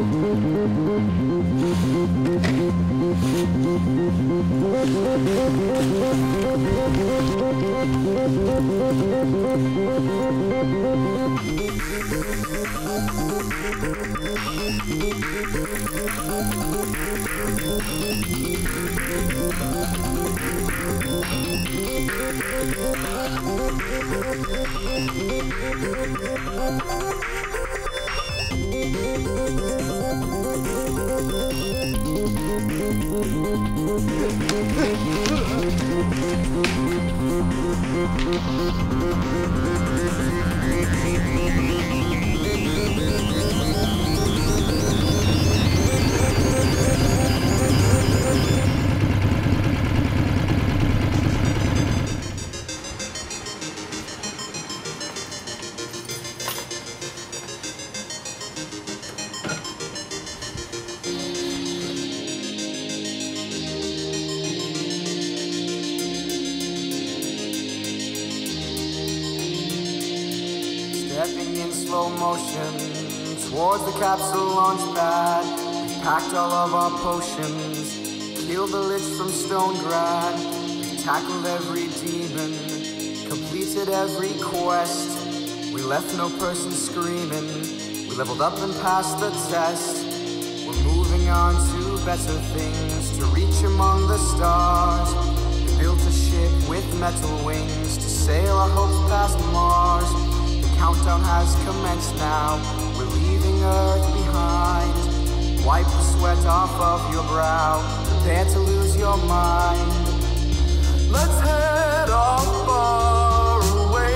Stepping in slow motion towards the capsule launchpad. We packed all of our potions, killed the lich from Stonegrad. We tackled every demon, completed every quest. We left no person screaming. We leveled up and passed the test. We're moving on to better things, to reach among the stars. We built a ship with metal wings to sail our hopes past Mars. Countdown has commenced now, we're leaving Earth behind. Wipe the sweat off of your brow, prepare to lose your mind. Let's head off far away.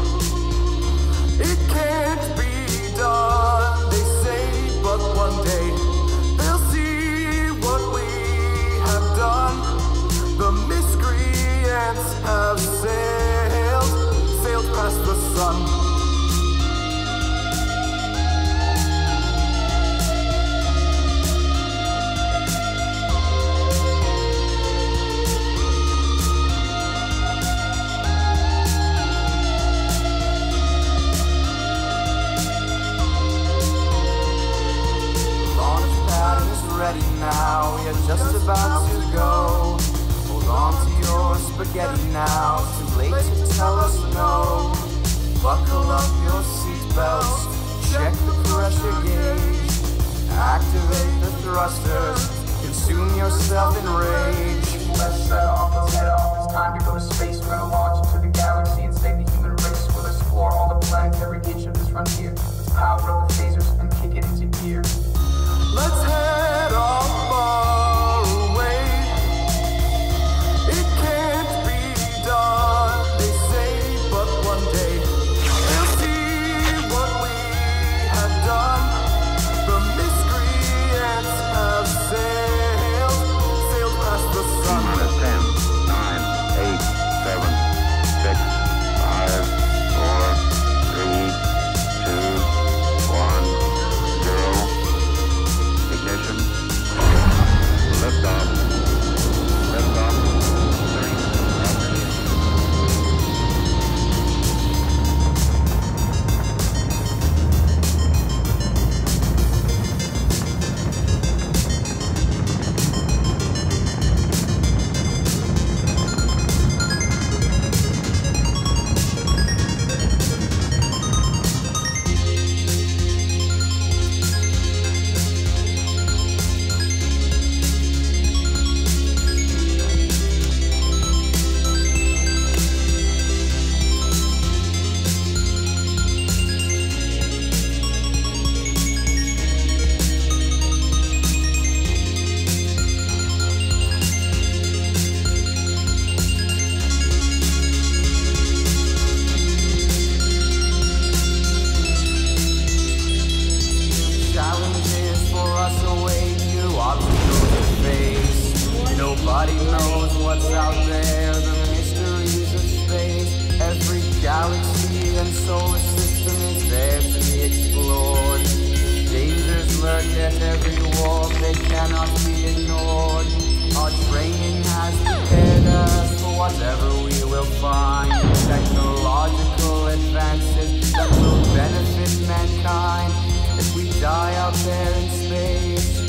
It can't be done, they say, but one day they'll see what we have done. The miscreants have sailed past the sun. Ready now, we are just about to go. Hold on to your spaghetti now, too late to tell us no. Buckle up your seatbelts, check the pressure gauge, activate the thrusters, consume yourself in rage. Let's set off, it's time to go to space. We're gonna launch into the galaxy and save the human race. We'll explore all the planets, every inch of this frontier. Let's power up the phasers and kick it into gear. Let's head off far away. It can't be done, they say, but one day they'll see what we have done. The miscreants have sailed past the sun. 10, 9, 8, 7, 6, 5, 4, 3, 2, 1, 0. Ignition. Liftoff. Liftoff. 3. Nobody knows what's out there, the mysteries of space. Every galaxy and solar system is there to be explored. Dangers lurk at every warp, they cannot be ignored. Our training has prepared us for whatever we will find. Technological advances that will benefit mankind. If we die out there in space,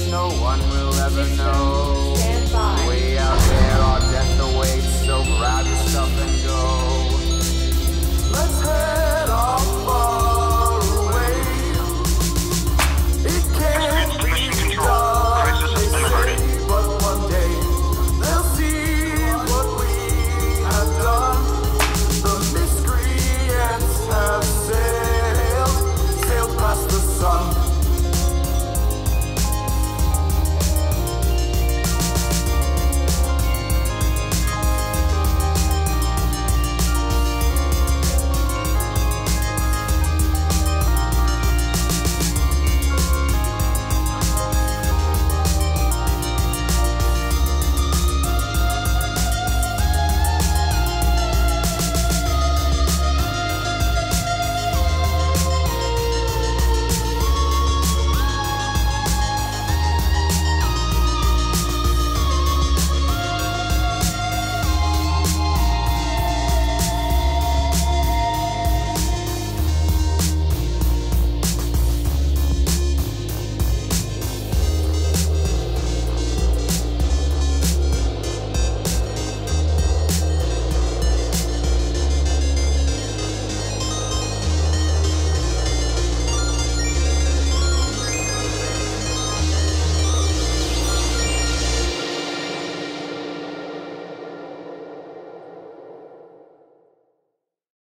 no one will ever know.